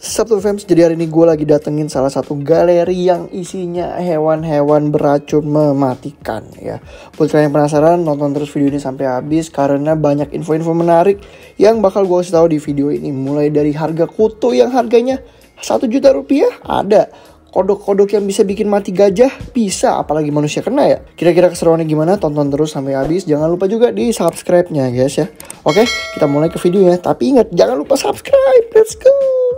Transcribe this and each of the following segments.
Sabtu Fams, jadi hari ini gue lagi datengin salah satu galeri yang isinya hewan-hewan beracun mematikan ya. Buat kalian yang penasaran, nonton terus video ini sampai habis karena banyak info-info menarik yang bakal gue kasih tahu di video ini. Mulai dari harga kutu yang harganya 1 juta rupiah ada. Kodok-kodok yang bisa bikin mati gajah bisa, apalagi manusia kena ya. Kira-kira keseruannya gimana? Tonton terus sampai habis. Jangan lupa juga di subscribe-nya guys ya. Oke, kita mulai ke videonya. Tapi ingat, jangan lupa subscribe. Let's go.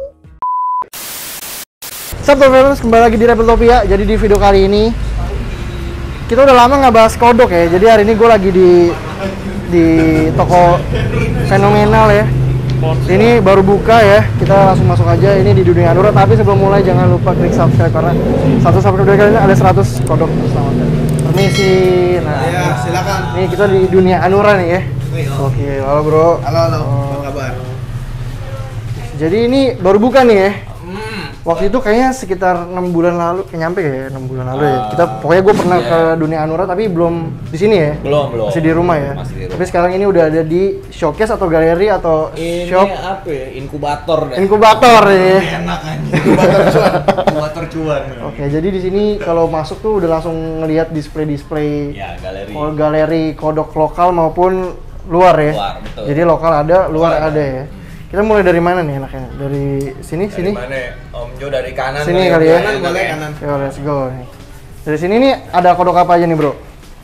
Sabtu Fams, kembali lagi di Rebeltopia. Jadi di video kali ini kita udah lama nggak bahas kodok ya. Jadi hari ini gue lagi di toko fenomenal ya. Ini baru buka ya, kita langsung masuk aja. Ini di dunia Anura, tapi sebelum mulai jangan lupa klik subscribe karena satu subscribe dari kalian ada 100 kodok keselamatan. Permisi. Nah, ya, silakan. Nih kita di dunia Anura nih ya. Oke, halo bro. Halo, apa kabar? Jadi ini baru buka nih ya. Waktu itu kayaknya sekitar 6 bulan lalu, nyampe ya 6 bulan lalu ya. Pokoknya gue pernah ke dunia Anura tapi belum di sini ya. Belum. Masih di rumah ya. Tapi sekarang ini udah ada di showcase atau galeri atau ini shop. apa ya? Inkubator deh. Inkubator ya. Enak aja. Inkubator cuan. Oke, jadi di sini kalau masuk tuh udah langsung ngelihat display Ya, galeri. galeri kodok lokal maupun luar ya. Luar, betul. Jadi lokal ada, luar ada ya. Kita mulai dari mana nih enaknya? Dari sini, Dari sini. mana ya? Om Jo dari kanan. Sini boleh, kali ya. Kanan boleh, kanan. Yo, let's go nih. Dari sini nih ada kodok apa aja nih, Bro?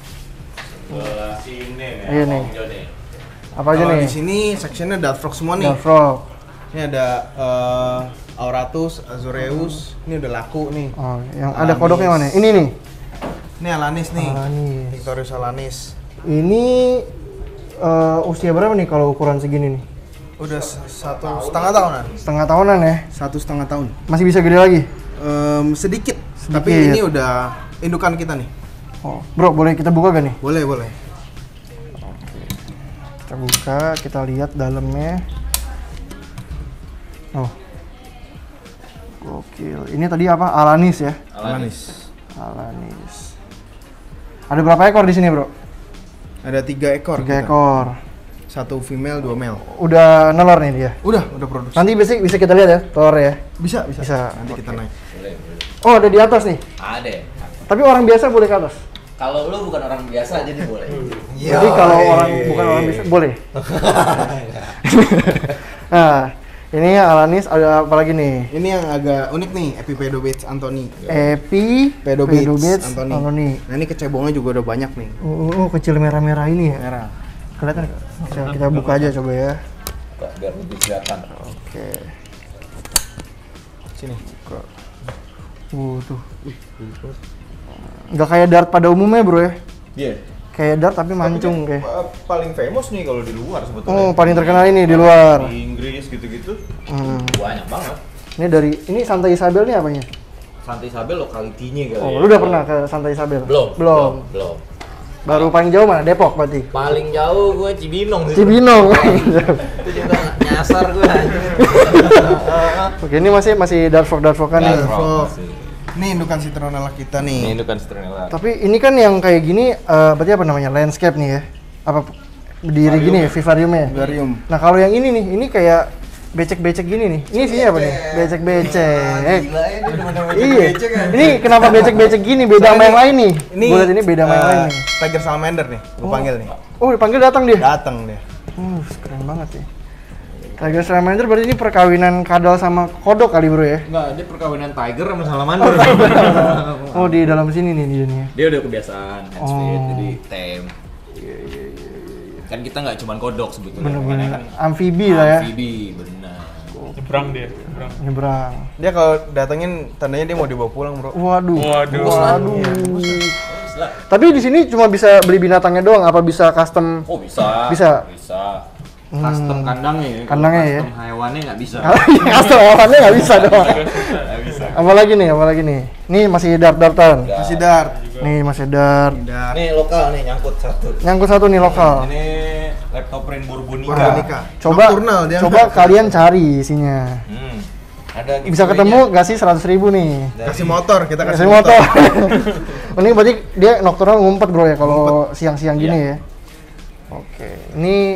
Sini nih. Iya nih. Om Jo nih. Apa aja Kalau nih? di sini sectionnya Dark Frog semua nih. Dark Frog. Ini ada Auratus, Azureus. Ini udah laku nih. Oh, yang ada kodoknya mana? Ini nih. Ini Alanis nih. Alanis. Victorious Alanis. Ini usia berapa nih kalau ukuran segini nih? Udah 1,5 tahunan. Setengah tahunan ya. 1,5 tahun. Masih bisa gede lagi? Sedikit. Tapi ini udah indukan kita nih. Oh, Bro, boleh kita buka gak nih? Boleh. Kita buka, kita lihat dalamnya. Oh. Gokil. Ini tadi apa? Alanis ya? Alanis. Alanis. Ada berapa ekor di sini, Bro? Ada 3 ekor. 3 ekor. 1 female, 2 male. Udah nelor nih dia. Udah produksi. Nanti bisa kita lihat ya, telur ya. Bisa. Bisa. Nanti kita naik. Boleh. Oh, ada di atas nih. Ada. Tapi orang biasa boleh ke atas. Kalau lu bukan orang biasa jadi boleh. Jadi kalau orang bukan orang biasa boleh. Nah, ini Alanis, ada apa lagi nih? Ini yang agak unik nih, Epipedobates Anthony. Epipedobates Anthony. Nah, ini kecebongnya juga udah banyak nih. Kecil merah-merah ini ya. Merah. Kelihatan? Kita buka aja coba ya. Biar lebih kelihatan. Oke. Sini. Tuh. Nggak kayak dart pada umumnya, Bro ya. Iya. Kayak dart tapi mancung kayak. Paling famous nih kalau di luar sebetulnya. Oh, paling terkenal ini di luar. Di Inggris gitu-gitu. Banyak banget. Ini Santa Isabel nih apanya? Santa Isabel lokalitinya kali. Oh, lu udah pernah ke Santa Isabel? Belum. Baru paling jauh mana? Depok berarti? Paling jauh gue Cibinong sih. Cibinong. Itu juga nyasar gue. Oke, ini masih dark frog kan nih. Dark Frog. Ini indukan citronella kita nih. Ini kan citronella. Tapi ini kan yang kayak gini berarti apa namanya? Landscape nih ya. Apa berdiri gini ya, vivariumnya? Vivarium. Nah, kalau yang ini nih, ini kayak becek-becek gini nih. Ini isinya apa nih? Becek-becek. Iya. Ini kenapa becek-becek gini? Beda sama yang lain nih. Gue lihat ini beda sama yang lain nih. Tiger Salamander nih, gue panggil nih. Oh, dipanggil datang dia. Datang dia. Keren banget sih. Tiger Salamander berarti ini perkawinan kadal sama kodok kali, Bro ya? Enggak, dia perkawinan tiger sama salamander. Oh, di dalam sini nih dia nih. Dia udah kebiasaan handspeed, jadi tame. Iya. Kan kita nggak cuma kodok sebetulnya. Bener-bener Kan amfibi lah ya. amfibi, benar. Nyebrang. Dia kalau datengin tandanya dia mau dibawa pulang, Bro. Waduh. Lah. Tapi di sini cuma bisa beli binatangnya doang, apa bisa custom? Oh, bisa. Bisa. Custom kandangnya ya. Kandangnya ya. Custom hewannya nggak bisa. Custom hewannya nggak bisa dong. Nggak bisa. Apa lagi nih? Nih masih dartan. Masih dart. Nih masih dart. Nih lokal nih nyangkut satu. Nyangkut satu nih lokal. Ini Leptoprine bourbonica. Bourbonica. Coba Nocturnal dia. kalian cari isinya. Ada Bisa ketemu nggak sih 100.000 nih? Kasih motor, kita Kasih motor. Ini berarti dia nocturnal ngumpet, Bro ya kalau siang-siang gini ya. Oke. Ini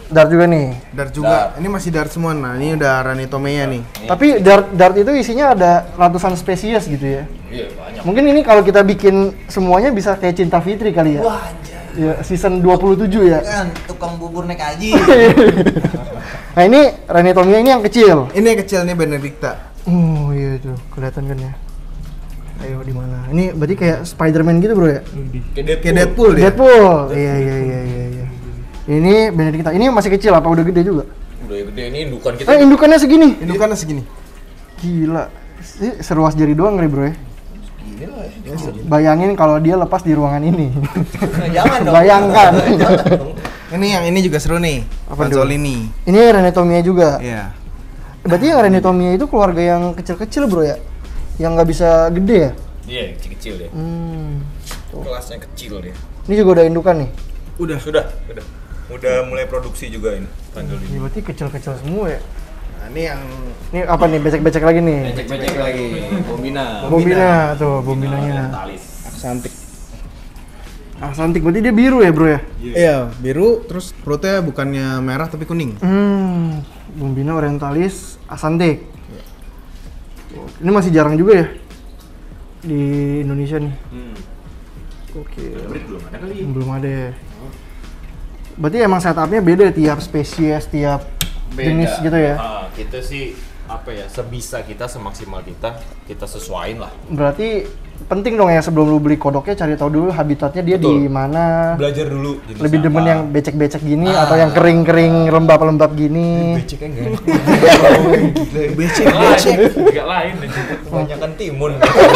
Dart juga nih. Dart juga. Ini masih dart semua. Nah, ini udah Ranitomeya nih. Tapi dart itu isinya ada ratusan spesies gitu ya. Iya, banyak. Mungkin ini kalau kita bikin semuanya bisa kayak Cinta Fitri kali ya. Wah, anjay. Ya, season 27 ya. Kan tukang bubur naik haji. Nah, ini Ranitomeya ini yang kecil. Ini yang kecil nih Benedicta. Oh iya tuh, kelihatan kan ya. Ayo di mana? Ini berarti kayak Spider-Man gitu, Bro ya? Kayak Deadpool dia. Deadpool. Iya. Ini Benedicta. Ini masih kecil apa udah gede juga? Udah gede ini indukan kita. Indukannya segini. Indukannya segini. Gila. Ini seruas jari doang kali, Bro ya. Gini lah ya. Bayangin kalau dia lepas di ruangan ini. Jangan dong. Bayangkan. Ini yang ini juga seru nih. Apa tuh? Pasolini. Ini Ranitomeya juga. Iya. Berarti yang Ranitomeya itu keluarga yang kecil-kecil, Bro ya? Yang nggak bisa gede ya? Iya, kecil deh. Kelasnya kecil deh. Ini juga udah indukan nih. Sudah. Udah mulai produksi juga ini Panjol Ini ini. berarti kecil-kecil semua ya? Nah, ini yang Ini apa nih? Becek-becek lagi nih? Becek-becek lagi. Bombina tuh, bombinanya. Aksantik. Aksantik berarti dia biru ya, Bro ya? Iya, biru terus perutnya bukannya merah tapi kuning. Bombina orientalis Aksantik. Ini masih jarang juga ya di Indonesia nih. Oke. Belum ada kali. Belum ada ya. Berarti emang setupnya beda tiap spesies, tiap jenis gitu ya? Kita sih apa ya, sebisa kita, semaksimal kita sesuaiin lah. Berarti penting dong ya sebelum lu beli kodoknya cari tahu dulu habitatnya dia Betul. di mana. Belajar dulu. Lebih demen yang becek-becek gini atau yang kering-kering lembab-lembab gini. beceknya enggak. Becek. Enggak lain aja. Kebanyakan timun.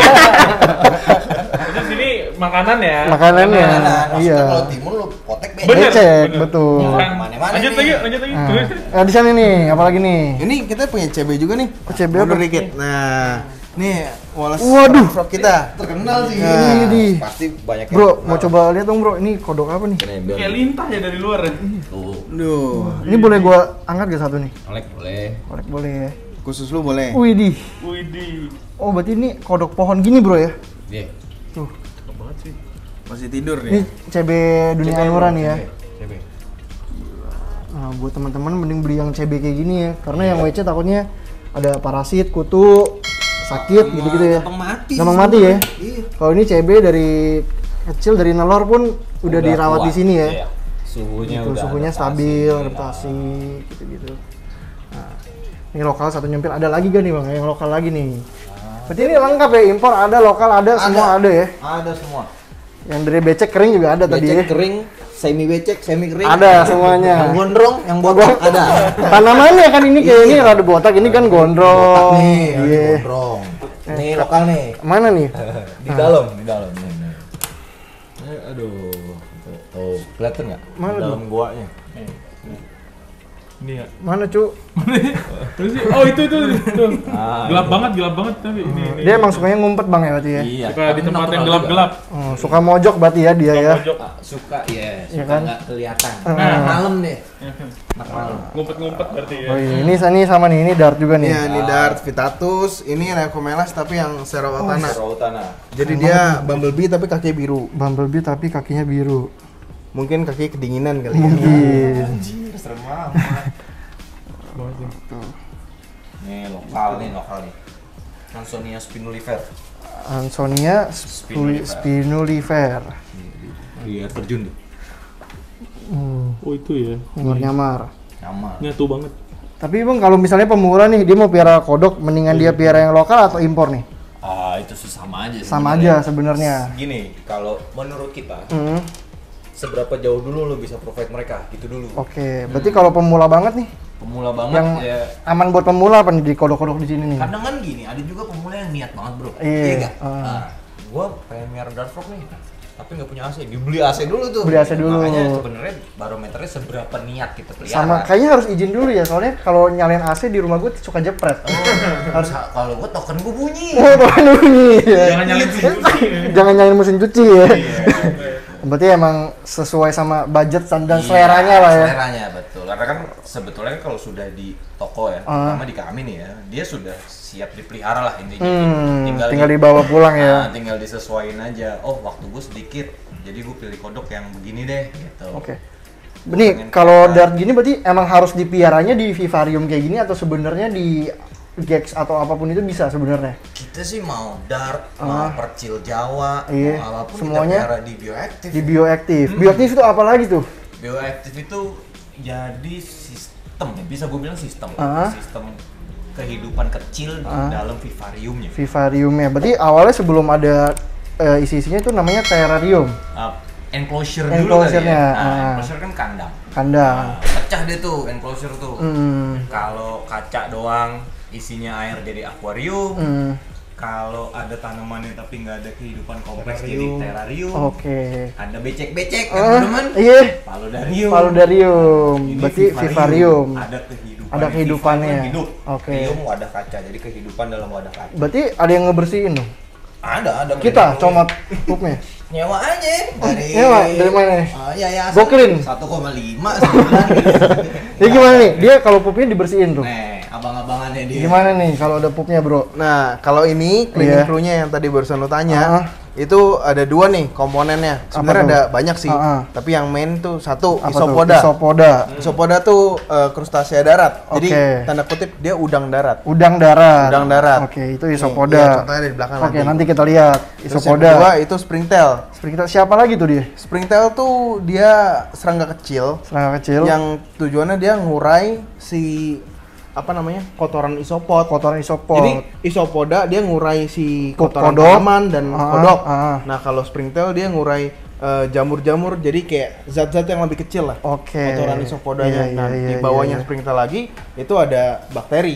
Terus ini makanan ya. Makanannya. Iya. Kalau timun lu potek Bener, Becek, bener. betul. Mana-mana Lanjut nih. lagi. Nah, Terus. di sana nih, apalagi nih? Ini kita punya CB juga nih. Oh, CB apa? Wonderkid. Nah, nih Wallace Waduh. Frog kita. Terkenal sih. Ini di. Pasti banyak yang Bro, kenal. mau coba lihat dong, Bro. Ini kodok apa nih? Ini biar- Kayak lintah ya dari luar ya. Tuh. Duh, Ini boleh gua angkat gak satu nih? Boleh. Korek boleh ya. khusus lu boleh. Widih. Widih. Oh, berarti ini kodok pohon gini, Bro ya? Iya. Tuh. Cakep banget sih. Masih tidur Ini nih. CB Dunia Anura nih ya. CB. Nah, buat teman-teman mending beli yang CB kayak gini ya. Karena yang WC takutnya ada parasit, kutu, sakit gitu-gitu ya. Gampang mati. Gampang mati ya. Iya. Kalau ini CB dari kecil dari nelor pun udah dirawat kuat. di sini ya. Iya. Suhunya Gitu, udah suhunya adaptasi, stabil, udah. adaptasi gitu-gitu. Nah, ini lokal satu nyempil ada lagi gak nih Bang? Yang lokal lagi nih. Berarti ini lengkap ya, impor ada, lokal ada, semua ada ya. Ada semua. Yang dari becek kering juga ada tadi ya. Becek kering, semi becek, semi kering. Ada semuanya. Yang gondrong, yang botak ada. Tanamannya kan ini kayak ini rada botak, ini kan gondrong. Nih, Iya. gondrong. Nih lokal nih. Mana nih? Di dalam. Nih. Aduh. Tuh, kelihatan nggak? Mana Dalam guanya. Ini ya. Mana, Cu? Terus sih, oh itu tuh. Ah, Gelap banget tapi ini. Dia emang sukanya ngumpet Bang ya berarti ya? Iya. Suka di tempat yang natural gelap-gelap. Oh, suka mojok berarti ya dia ya. Pojok. juga. Suka, ya. Iya Suka kan? nggak kelihatan. Nah. Malam deh. Anak malam. Ngumpet-ngumpet berarti ya. Oh iya, ini sama nih, ini dart juga nih. Iya, ini Dart Vitatus, ini Rheocomelas tapi yang Serawatana. Utana. Jadi dia bumblebee tapi kakinya biru. Bumblebee tapi kakinya biru. Mungkin kakinya kedinginan kali ya. Mungkin. Serem banget. Nih lokal nih. Hansonia spinulifer. Hansonia spinulifer. Dia terjun tuh. Oh itu ya. Nyamar. Nyamar. Nyatu banget. Tapi Bang kalau misalnya pemula nih dia mau piara kodok, mendingan dia piara yang lokal atau impor nih? Ah, itu sih sama aja. Sama sebenarnya. aja sebenarnya. Gini, kalau menurut kita, Hmm. seberapa jauh dulu lo bisa provide mereka, gitu dulu. Oke, berarti kalau pemula banget nih, Pemula banget yang ya. aman buat pemula apa nih di kodok-kodok di sini nih? Kadang kan gini, ada juga pemula yang niat banget bro. Iya. Nggak? Nah, gua pengen miara Dart Frog nih, tapi nggak punya AC. Dibeli AC dulu tuh. Beli AC dulu. Makanya sebenarnya barometernya seberapa niat kita pelihara. Sama kayaknya harus izin dulu ya, soalnya kalau nyalain AC di rumah gue suka jepret. harus kalau gua token gua bunyi. Oh, tuhan bunyi. Jangan nyalain mesin cuci. Jangan nyalain mesin cuci ya. Iya. Berarti emang sesuai sama budget dan Iya, seleranya lah ya. Seleranya betul. Karena kan sebetulnya kalau sudah di toko ya, terutama di kami nih ya, dia sudah siap dipelihara lah intinya. Tinggal dibawa pulang ya. Nah, tinggal disesuaiin aja. Oh, waktu gue sedikit, jadi gue pilih kodok yang begini deh, gitu. Oke. Nih kalau dart gini berarti emang harus dipiaranya di vivarium kayak gini atau sebenarnya di Gex atau apapun itu bisa sebenarnya? Kita sih mau dart, mau percil Jawa, Iya, mau apapun semuanya kita pelihara di bioaktif. Di bioaktif. Bioaktif itu apa lagi tuh? Bioaktif itu jadi sistem, bisa gue bilang sistem, sistem kehidupan kecil di dalam vivariumnya. Vivariumnya. Berarti awalnya sebelum ada isi-isinya itu namanya terrarium. Enclosure dulu kali ya. Enclosure kan kandang. Kandang. Pecah deh tuh enclosure tuh. Kalau kaca doang isinya air jadi akuarium. Kalau ada tanamannya tapi nggak ada kehidupan kompleks jadi terrarium. Oke. Ada becek-becek teman-teman. Iya. Paludarium. Paludarium. Ini Berarti vivarium. Ada kehidupan. Ada kehidupannya. Hidup. Oke. Vivarium wadah kaca. Jadi kehidupan dalam wadah kaca. Berarti ada yang ngebersihin dong? Ada. Kita comot pupnya. Nyewa aja Nyewa dari mana? Ya. Goklin. 1,5 sebulan. Jadi gimana nih? Dia kalau pupnya dibersihin tuh. Nih, abang-abangannya dia. Gimana nih kalau ada pupnya, Bro? Nah, kalau ini cleaning crew-nya yang tadi barusan lo tanya, itu ada 2 nih komponennya. Sebenarnya ada banyak sih, tapi yang main tuh satu, Apa isopoda. Tuh? Isopoda tuh krustasea darat. Jadi Oke. tanda kutip dia udang darat. Udang darat. Udang darat. Oke, itu Nih, isopoda. iya, contohnya dari belakang Oke, nanti kita lihat Terus yang isopoda. kedua itu springtail. Springtail siapa lagi tuh dia? Springtail tuh dia serangga kecil Serangga kecil. yang tujuannya dia ngurai si apa namanya kotoran isopod. Kotoran isopod. Jadi isopoda dia ngurai si Kodok. kotoran tanaman dan kodok. ah. Nah kalau springtail dia ngurai jamur-jamur, jadi kayak zat-zat yang lebih kecil lah. Oke. Kotoran isopodanya. Iya, Nah iya, di iya, bawahnya iya. springtail lagi itu ada bakteri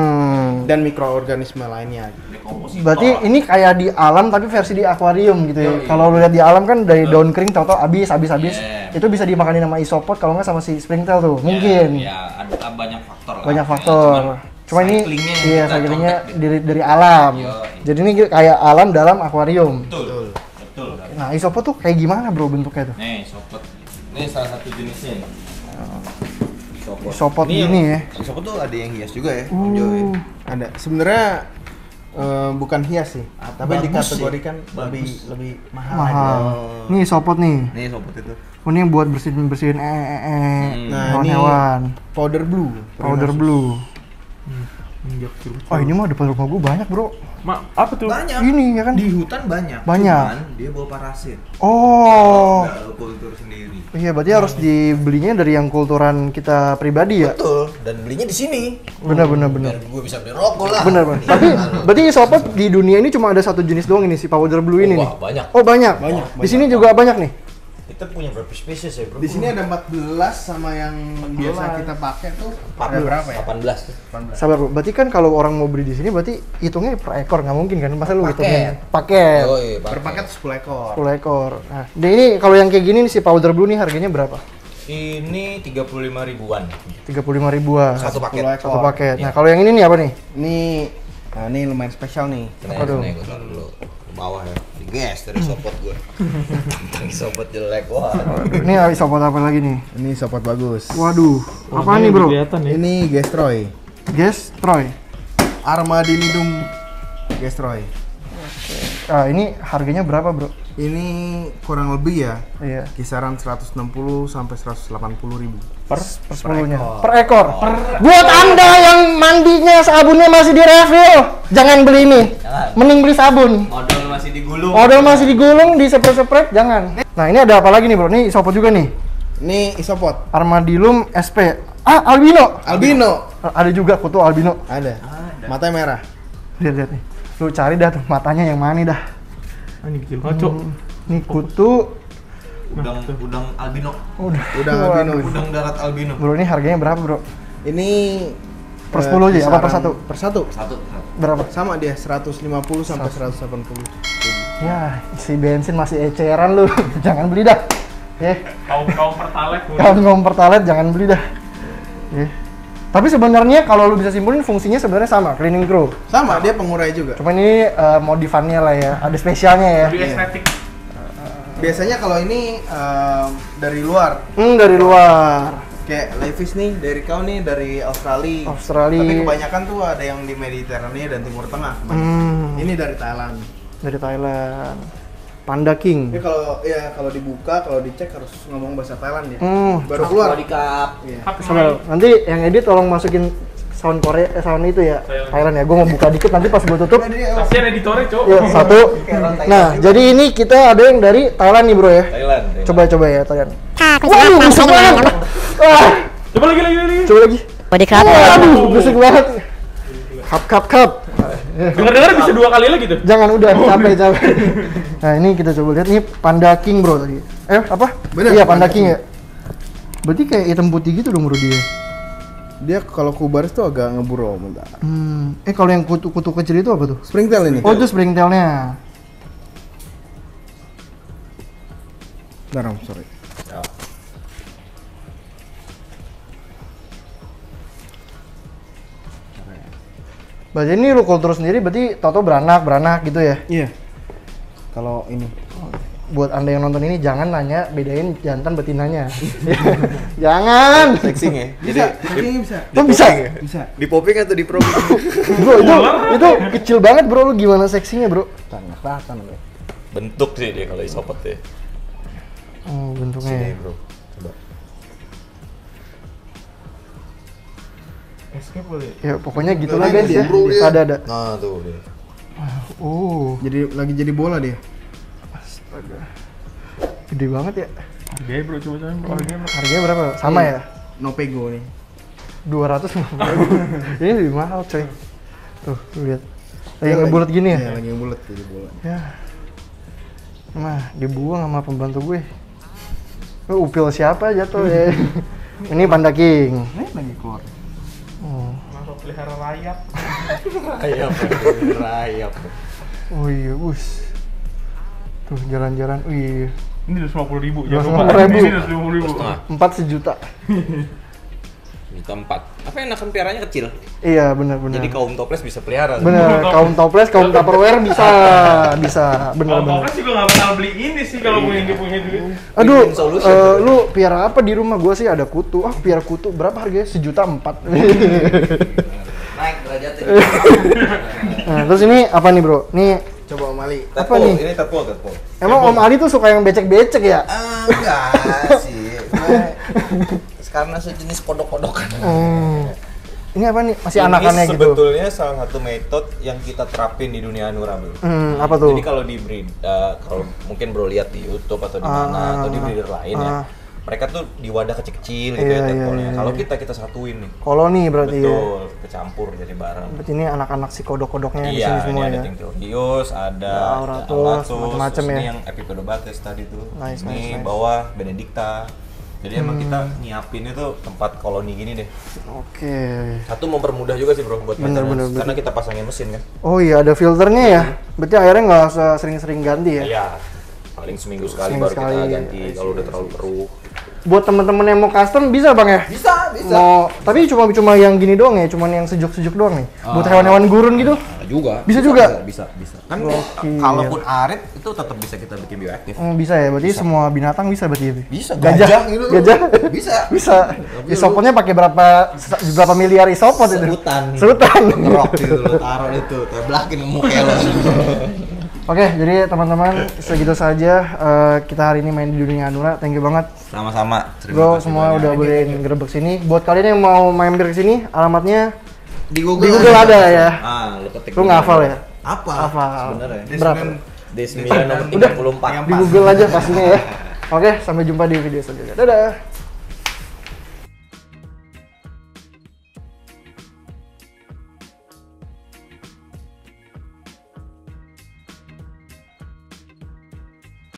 dan mikroorganisme lainnya. Berarti ini kayak di alam tapi versi di akuarium gitu ya. Kalau lu lihat di alam kan dari daun kering tau-tau habis. Itu bisa dimakanin sama isopod kalau nggak sama si springtail tuh. Mungkin. Ya, ada banyak faktor lah. Banyak faktor. Cuma ini cyclingnya iya kita cyclingnya contek dari alam. Iya. Jadi ini kayak alam dalam akuarium. Betul. Nah, isopod tuh kayak gimana, Bro, bentuknya tuh? Nih, sopot. Ini salah satu jenisnya. Isopod Ini gini ya. Isopod tuh ada yang hias juga ya, Om Jo, ya. Ada. Sebenarnya bukan hias sih, tapi Bagus dikategorikan sih. lebih mahal. Mahal. aja. Nih isopod nih. Nih isopod itu. Oh, ini yang buat bersihin Nah, ini hewan-hewan. powder blue. Powder blue. Oh, ini mah depan rumah gua banyak, Bro. Apa tuh? Banyak. Ini ya kan? Di hutan banyak. Banyak. Cuman dia bawa parasit. Oh. Enggak lo kultur sendiri. Iya, berarti harus dibelinya dari yang kulturan kita pribadi ya? Betul. Dan belinya di sini. Benar. Biar gue bisa beli rokok lah. Benar. Tapi berarti isopod di dunia ini cuma ada satu jenis doang ini si powder blue ini nih. Wah, banyak. Oh, banyak. Di sini juga banyak nih. Kita punya berapa spesies ya, Bro? Di sini ada 14 sama yang biasa kita pakai tuh ada berapa ya? 18. Sabar, Bro. Berarti kan kalau orang mau beli di sini berarti hitungnya per ekor, nggak mungkin kan? Masa lu Paket. hitungnya paket. Per paket 10 ekor. 10 ekor. Nah, ini kalau yang kayak gini nih si powder blue nih harganya berapa? Ini 35 ribuan. 35 ribuan. Satu paket. 10 ekor. Satu paket. Nah, kalau yang ini nih apa nih? Ini lumayan spesial nih. Aduh. Nih, gue taruh dulu ke bawah ya. Diges dari sopot gue. Sopot jelek. Wah. Ini isopod apa lagi nih? Ini isopod bagus. Waduh. Apa nih, Bro? Ini Gestroy. Guys, Troy. Armadillium Gestroy. Ah, ini harganya berapa, Bro? Ini kurang lebih ya Iya. kisaran 160 sampai 180 ribu. Per 10-nya. Per ekor. Buat Anda yang mandinya sabunnya masih di refill, jangan beli ini. Mending beli sabun. Modal masih digulung. Odol masih digulung, di spray jangan. Nah, ini ada apa lagi nih, Bro? Ini isopod juga nih. Ini isopod Armadillium SP. Ah, albino. albino. Ada juga kutu albino. Ada. Matanya merah. Lihat nih. Lu cari dah tuh matanya yang mana dah. Ini kecil kacau. Ini kutu Udang albino. Udang albino. Udang darat albino. Bro, ini harganya berapa, Bro? Ini Per 10 aja, apa per satu? Per satu. Satu. Berapa? Sama dia 150 sampai 180. Ya, isi bensin masih eceran lu. Jangan beli dah. Kaum pertalite. Kalau ngomong pertalite jangan beli dah. Tapi sebenarnya kalau lu bisa simpulin fungsinya sebenarnya sama, cleaning crew. Sama, dia pengurai juga. Cuma ini modifannya lah ya, ada spesialnya ya. Lebih estetik. Biasanya kalau ini dari luar, Dari luar. kayak Levis nih, dari kau nih dari Australia. Tapi kebanyakan tuh ada yang di Mediterania dan Timur Tengah. Ini dari Thailand. Dari Thailand. Panda King. Ini kalau dibuka, kalau dicek harus ngomong bahasa Thailand ya. Baru keluar. Iya. Nanti yang edit tolong masukin sound Korea, sound itu ya Thailand ya. Gue mau buka dikit nanti pas gue tutup. Kasihan editornya, Cok. Ya, satu. Nah, jadi ini kita ada yang dari Thailand nih, Bro ya. Thailand. Coba ya Thailand. Waduh, busuk banget. Coba lagi. Coba lagi. Body club. Waduh, busuk banget. Cup. Dengar-dengar bisa 2 kali lagi tuh. Jangan udah capek. Nah, ini kita coba lihat nih Panda King, Bro tadi. Apa? Bener, Iya, Panda King ya. Berarti kayak hitam putih gitu dong, Bro dia. Dia kalau kubaris tuh agak ngeburo bentar. Kalau yang kutu-kutu kecil itu apa tuh? Springtail ini. Oh, itu springtailnya. Bentar, sorry. Berarti ini lu kultur sendiri berarti tau beranak gitu ya? Iya. Kalau ini buat Anda yang nonton ini jangan nanya bedain jantan betinanya. Jangan. Sexing ya. bisa. Tuh bisa. Di popping atau di probing? Bro, itu kecil banget, Bro. Lu gimana seksinya, Bro? Kelihatan, Bro. Bentuk sih dia kalau isopet ya. Oh, bentuknya. Sini, Bro. Coba. Escape boleh. Ya, pokoknya gitulah guys ya. Ada. Nah, tuh dia. Oh, Lagi jadi bola dia. astaga. Gede banget ya. Harganya, Bro, coba harganya, Bro. Harganya berapa? Sama ya? No pego nih. 200. Ini lebih mahal, coy. Tuh, lu lihat. Lagi ngebulet gini ya? Iya, lagi ngebulet jadi bola. Ya. Nah, dibuang sama pembantu gue. Upil siapa jatuh ya? Ini Panda King. Nih lagi keluar. Masuk pelihara rayap. Rayap. Oh iya, bus. Tuh jalan-jalan. Wih. Ini 250.000. 250.000. Ini 250.000. 4 sejuta. Juta 4. Apa enakan piaranya kecil? Iya, benar. Jadi kaum toples bisa pelihara. Bener, kaum toples, kaum tupperware bisa. Bener. Kalau toples juga nggak bakal beli ini sih kalau punya duit. Aduh, lu piara apa di rumah? Gua sih ada kutu. Piara kutu berapa harganya? 1.400.000. Naik derajatnya. Nah, terus ini apa nih, Bro? Nih Coba Om Ali. apa nih? Ini tadpole. Emang Om Ali tuh suka yang becek-becek ya? Enggak sih. Karena sejenis kodok-kodokan. Ini apa nih? Masih anakannya gitu? Sebetulnya salah satu metode yang kita terapin di dunia Anura, Bro. Apa tuh? Jadi kalau di breed, kalau mungkin Bro lihat di YouTube atau di mana atau di breeder lain ya, mereka tuh di wadah kecil-kecil gitu ya tadpole-nya. Kalau kita satuin nih. Koloni berarti ya? Betul, kecampur jadi bareng. Berarti ini anak-anak si kodok-kodoknya di Iya, sini ini semua ada ya? Tinctorius, ada Auratus, macam-macam terus ya. Ini yang Epipodobates tadi tuh. Nice. Ini bawah Benedicta. Jadi emang kita nyiapin itu tempat koloni gini deh. Oke. Satu mempermudah juga sih, Bro, buat Bener. karena kita pasangin mesin kan. Oh iya, ada filternya ya? Berarti airnya nggak usah sering-sering ganti ya? Iya. Paling seminggu sekali Seminggu baru sekali. kita ganti kalau udah terlalu keruh. Buat temen-temen yang mau custom bisa Bang ya? Bisa. Tapi cuma yang gini doang ya? Cuman yang sejuk-sejuk doang nih? Buat hewan-hewan gurun gitu? Juga. Bisa juga? Bisa. Kan kalaupun arit itu tetap bisa kita bikin bioaktif. Bisa ya? Berarti semua binatang bisa berarti? Bisa. Gajah gitu. Gajah? Bisa. Isopotnya pakai berapa miliar isopot itu? Sebutan. Ngerok gitu lo, taruh itu, teblakin muka lo. Oke, jadi teman-teman segitu saja kita hari ini main di dunia Anura. Thank you banget. Sama-sama. Bro, semua udah bolehin gerebek sini. Buat kalian yang mau mampir ke sini, alamatnya Di Google ada ya. Lu ketik. Lu nggak hafal ya? Apa? Hafal. Sebenarnya. Berapa? D9 nomor 34. Di Google aja pastinya ya. Oke, sampai jumpa di video selanjutnya. Dadah.